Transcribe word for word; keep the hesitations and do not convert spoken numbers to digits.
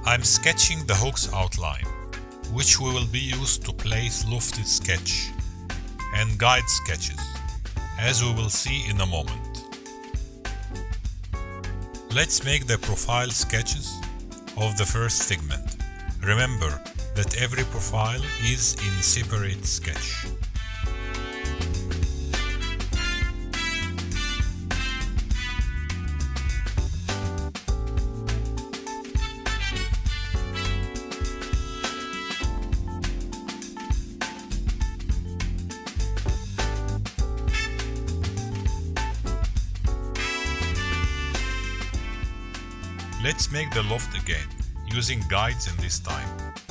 I'm sketching the hook's outline, which we will be used to place lofted sketch and guide sketches, as we will see in a moment. Let's make the profile sketches of the first segment. Remember that every profile is in separate sketch. Let's make the loft again, using guides in this time.